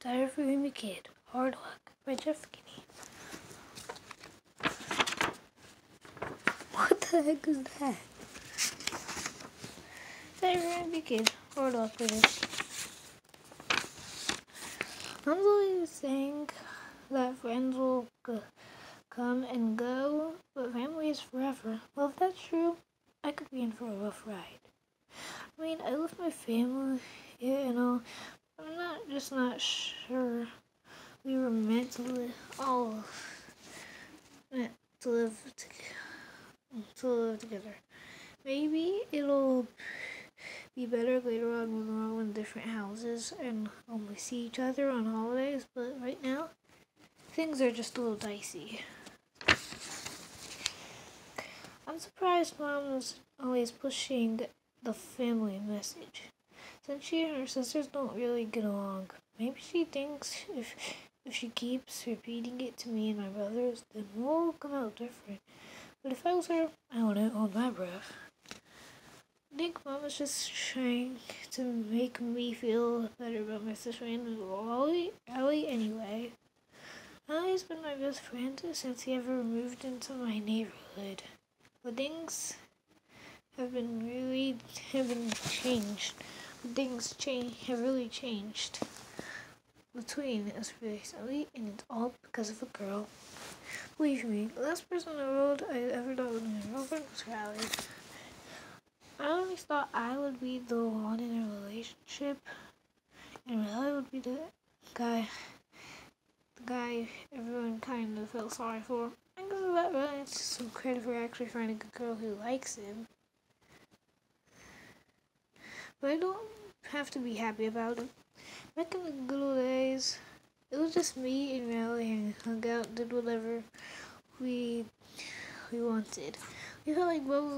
Diary of a Wimpy Kid, Hard Luck by Jeff Kinney. What the heck is that? Diary of a Wimpy Kid, Hard Luck by Jeff Kinney. I'm always saying that friends will come and go, but family is forever. Well, if that's true, I could be in for a rough ride. I mean, I love my family, but I'm not sure we were meant to live together. Maybe it'll be better later on when we're all in different houses and only see each other on holidays, but right now, things are just a little dicey. I'm surprised Mom is always pushing the family message. Since she and her sisters don't really get along, maybe she thinks if she keeps repeating it to me and my brothers, then we'll come out different. But if I was her, I wouldn't hold my breath. I think Mom is just trying to make me feel better about my sister and Allie anyway. Allie's been my best friend since he ever moved into my neighborhood. But things have really changed. Have really changed between us recently, and it's all because of a girl. Believe me, the last person in the world I ever thought was my girlfriend was Riley. I always thought I would be the one in a relationship, and Riley would be the guy everyone kind of felt sorry for. I guess that Riley needs some credit for actually finding a girl who likes him. But I don't have to be happy about it. Back in the good old days, it was just me and Riley and hung out, did whatever we wanted. We felt like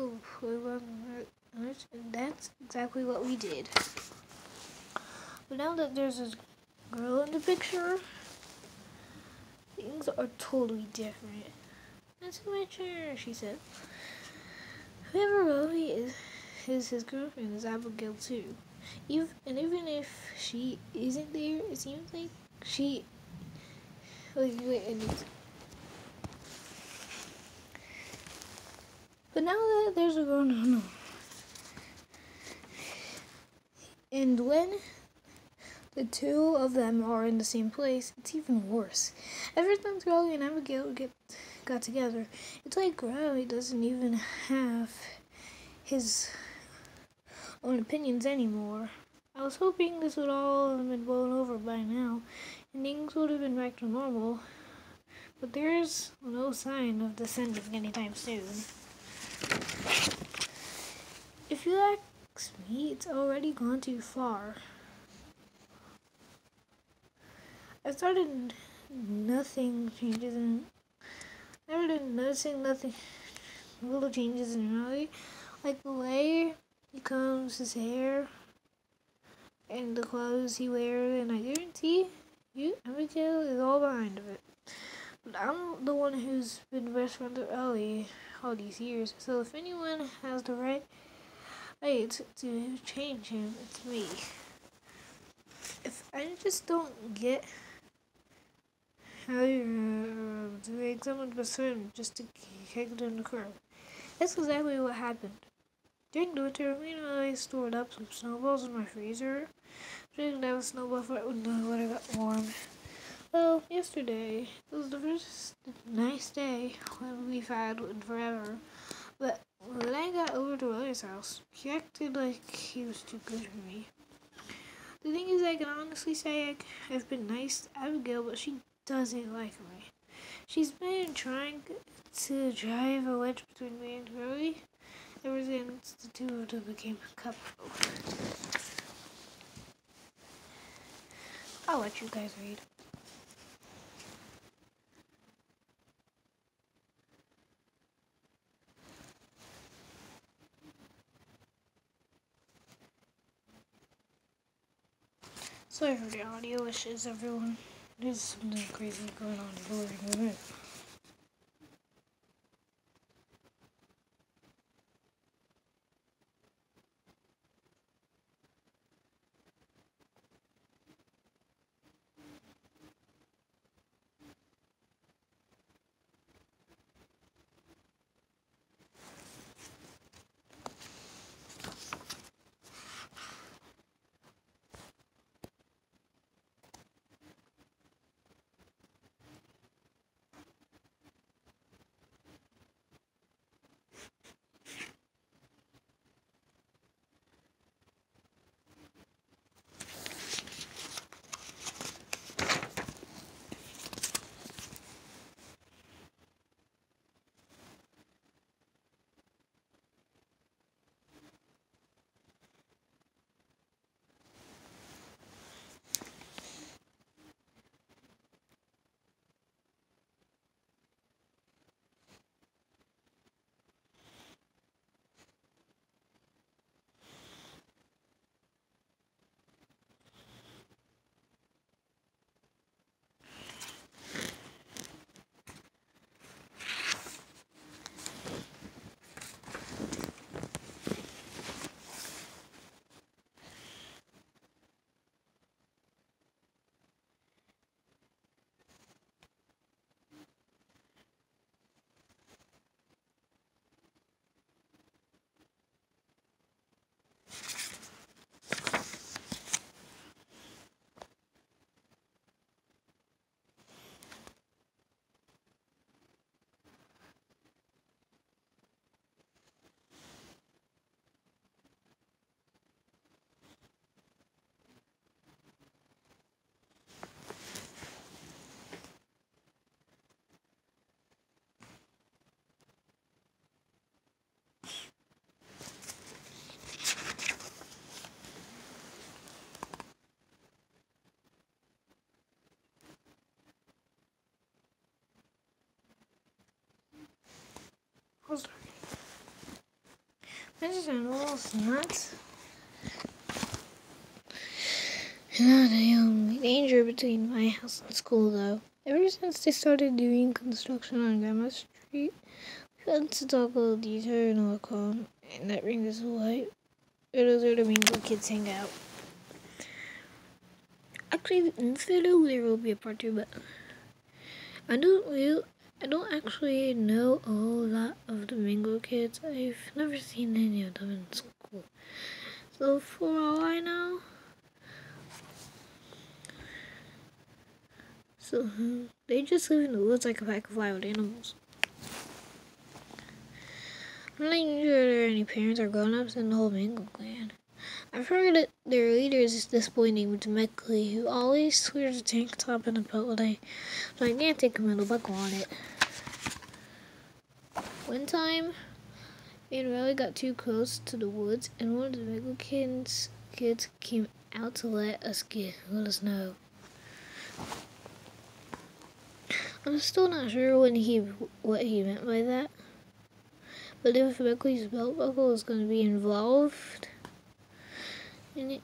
and that's exactly what we did. But now that there's a girl in the picture, things are totally different. That's my chair, she said. Whoever Riley is his girlfriend is Abigail too. Even if she isn't there, it seems like she. But now that there's a girl, no. And when the two of them are in the same place, it's even worse. Ever since Riley and Abigail got together, it's like Riley doesn't even have his own opinions anymore. I was hoping this would all have been blown over by now, and things would have been back to normal. But there's no sign of this ending anytime soon. If you ask me, it's already gone too far. I started noticing little changes in Riley, like the way he combs his hair and the clothes he wears, and I guarantee you, Abigail is all behind of it. But I'm the one who's been best friend with Ellie all these years, so if anyone has the right to change him, it's me. If I just don't get how to make someone's best friend just to kick it in the curb. That's exactly what happened. During the winter, me and I stored up some snowballs in my freezer. Didn't have a snowball fight when the weather got warm. Well, yesterday, it was the first nice day we've had in forever. But when I got over to Riley's house, he acted like he was too good for me. The thing is, I can honestly say I've been nice to Abigail, but she doesn't like me. She's been trying to drive a wedge between me and Riley ever since the two of them became a couple. I'll let you guys read. Sorry for the audio issues, everyone. There's something crazy going on in the living room. I just know it's nuts. Not the only danger between my house and school, though. Ever since they started doing construction on Grandma Street, we've had to toggle the detour and walk home, and that ring is white. Those are the Mingle kids hang out. Actually, in this video there will be a part 2, but I don't actually know a whole lot of the Mingle kids. I've never seen any of them in school. So for all I know, they just live in the woods like a pack of wild animals. I'm not even sure there are any parents or grown-ups in the whole Mingle clan. I've heard that their leader is this boy named Meckley, who always wears a tank top and a belt with a gigantic metal buckle on it. One time, me and Riley got too close to the woods, and one of the Mingle kids came out to let us know. I'm still not sure what he meant by that. But if Meckley's belt buckle is going to be involved in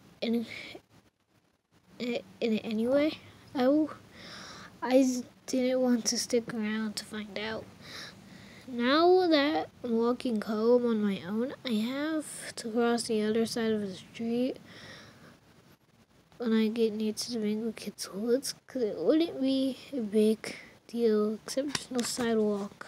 it anyway, I didn't want to stick around to find out. Now that I'm walking home on my own, I have to cross the other side of the street when I get near to the Mingle Kids Woods, because it wouldn't be a big deal, except there's no sidewalk.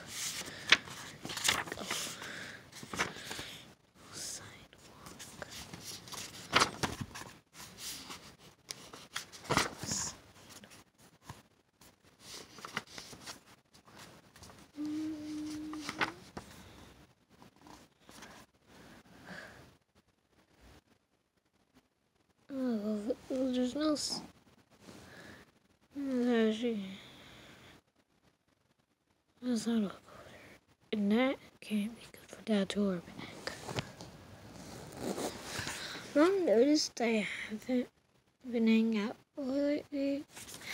There's no. There's not a color. And that can't be good for Dad to wear back. Mom noticed I haven't been hanging out lately.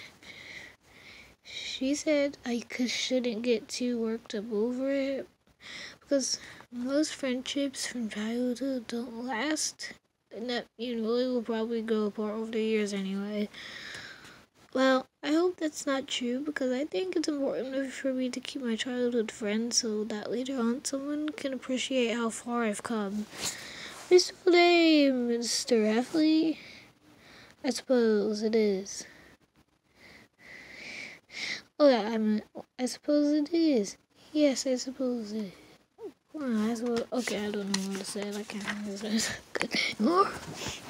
She said I shouldn't get too worked up over it, because most friendships from childhood don't last. And that Willie will probably go apart over the years anyway. Well, I hope that's not true, because I think it's important for me to keep my childhood friends so that later on someone can appreciate how far I've come. Beautiful day, Mr. Athlete. I suppose it is. Oh yeah, I suppose it is. Yes, I suppose it is. Okay, I don't know what to say. I can't remember this. Good.